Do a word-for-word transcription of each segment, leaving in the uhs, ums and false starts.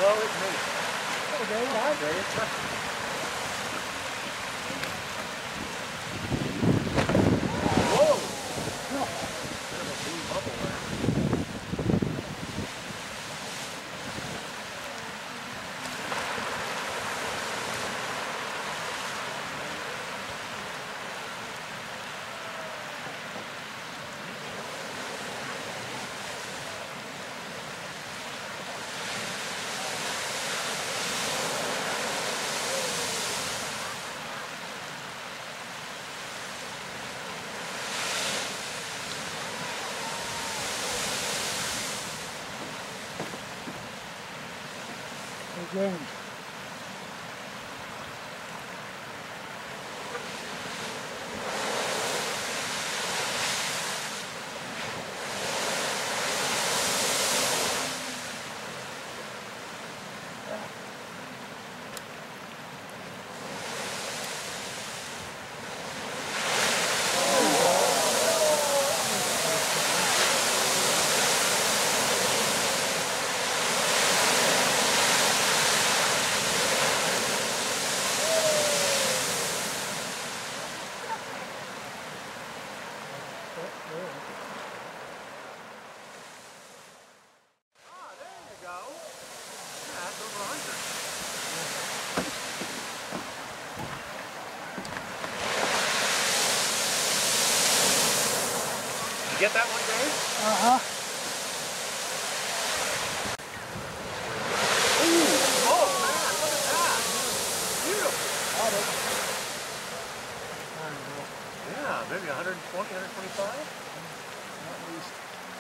Hello, it's me. Hello, Dave. Hi, Dave. Whoa! Bit of a blue bubble there. James. You get that one, Dave? Uh-huh. Ooh! Oh, man, look at that! Beautiful! Got it. Yeah, maybe one hundred twenty, one twenty-five? At least.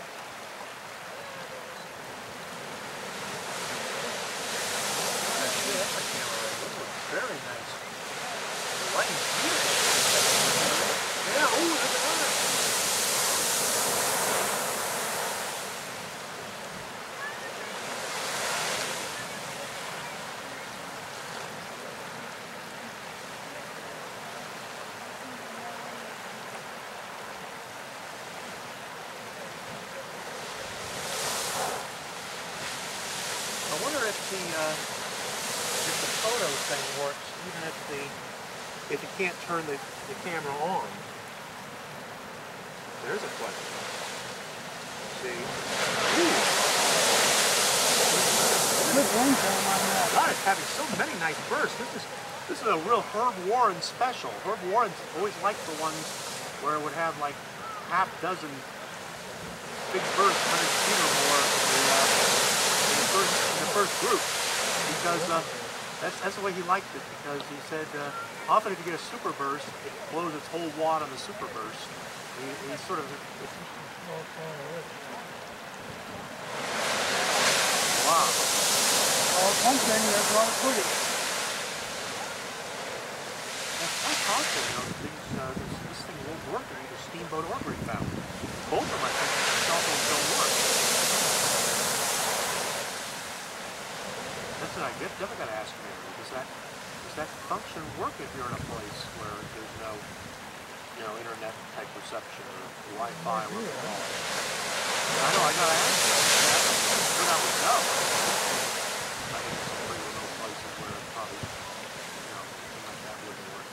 That's good. That's my camera right. Those look very nice. The lighting's beautiful. Yeah, ooh, look at that! I wonder if the uh, if the photo thing works, even if the if you can't turn the, the camera on. There's a question. See? Ooh. Good wind time on that. God, it's having so many nice bursts. This is this is a real Herb Warren special. Herb Warren's always liked the ones where it would have like half dozen big bursts, one hundred feet or more in the, uh, in the first in the first group, because uh, that's that's the way he liked it. Because he said uh, often if you get a super burst, it blows its whole wad on the super burst. He, he sort of wow. Oh, one thing, that's all pretty. That's quite possible, you know, these, uh, this, this thing won't work in either steamboat or brick fountain. Both of them, I think, cell phones don't work. That's what I get. Definitely got to ask Mary. Does that does that function work if you're in a place where there's no, you know, internet type reception or Wi-Fi or whatever? I know. I got to ask you. I'm sure that would know. I think it's some pretty remote places where it probably, you know, something like that wouldn't work.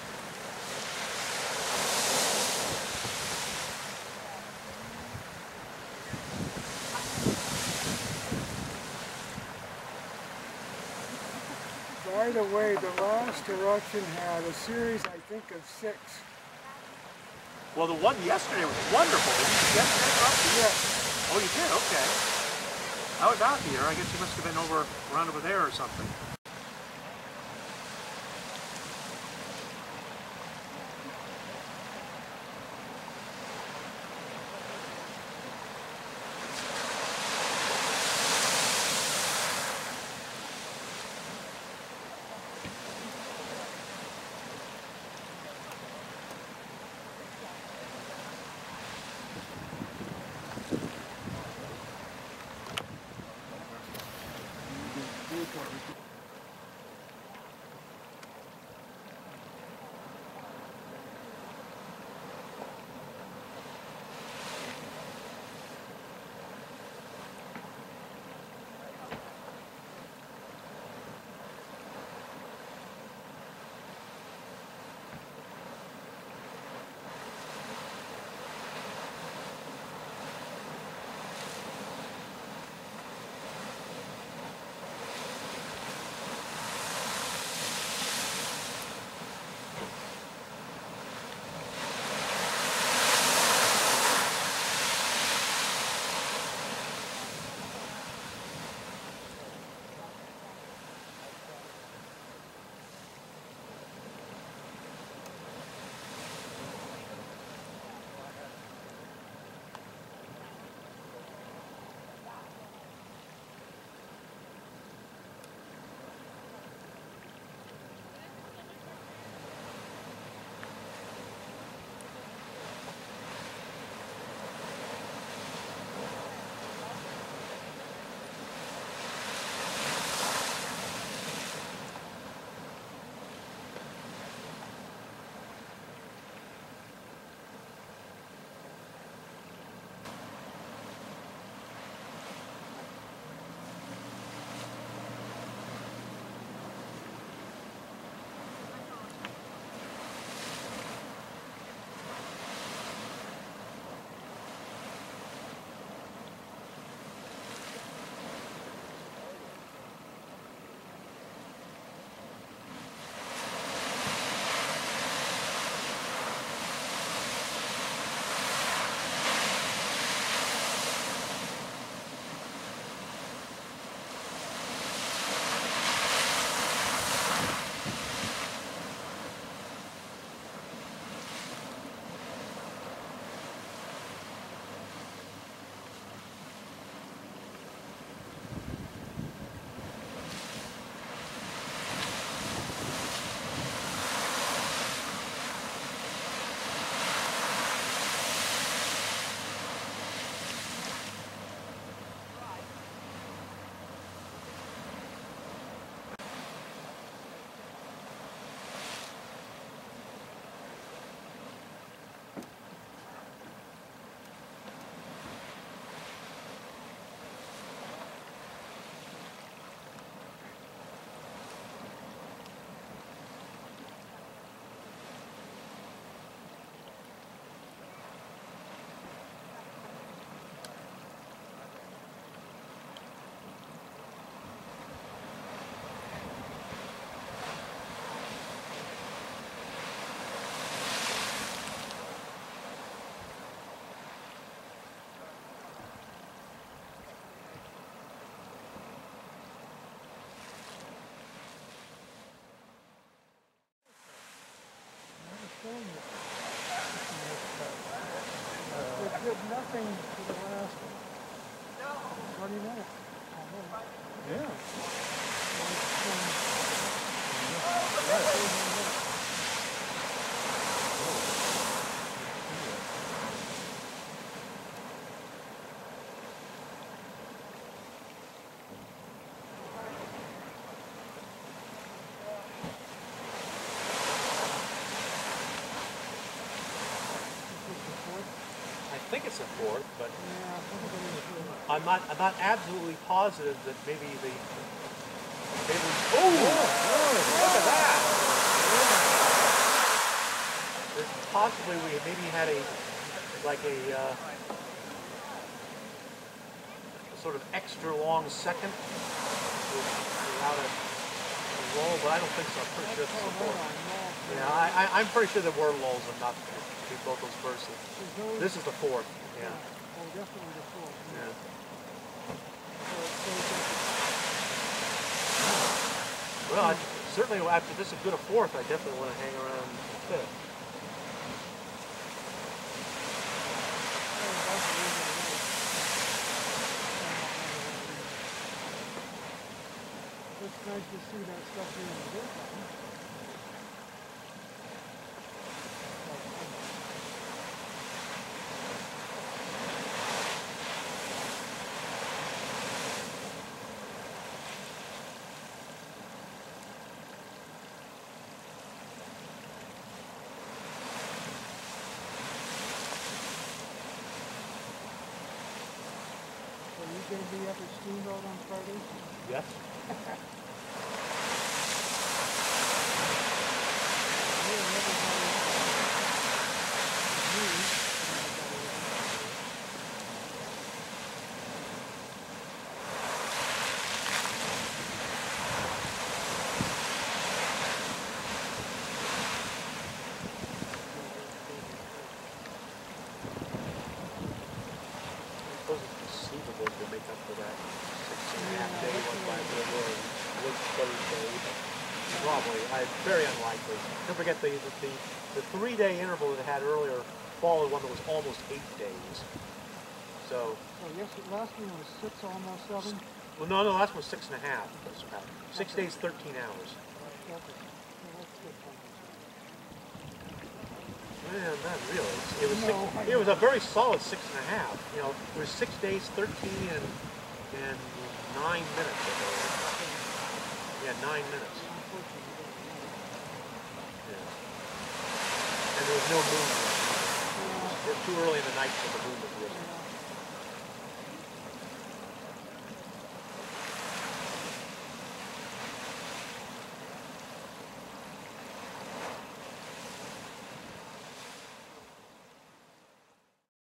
By the way, the last eruption had a series, I think, of six. Well, the one yesterday was wonderful. Did you get that eruption? Yes. Oh, you did? Okay. I was out here. I guess you must have been over around over there or something. It did nothing for the last twenty minutes. Yeah. I think it's a fourth, but I'm not. I'm not absolutely positive that maybe the. Maybe. Oh! Look at that! There's possibly we maybe had a like a uh, sort of extra long second without a, a lull, but I don't think so. I'm pretty sure it's a fourth. Yeah, I, I, I'm pretty sure there were lulls and not both those bursts. This is the fourth. Yeah. Oh, definitely the fourth. Yeah. Well, I, certainly after this is good a fourth, I definitely want to hang around the fifth. It's nice to see that stuff here in the daytime. Going to be up at Steamboat on Friday? Yes. To make up for that six and a half day one by the road was Thursday. Probably, I very unlikely. Don't forget the the, the three day interval that it had earlier followed one that was almost eight days. So. So yes, last one was six, almost seven. Well, no, no, last one was six and a half. Six okay. days, thirteen hours. Okay. Yeah, not really. It was, no, six, it was a very solid six and a half. You know, it was six days, thirteen and and nine minutes. Yeah, nine minutes. Yeah. And there was no movement. It was too early in the night for the movement.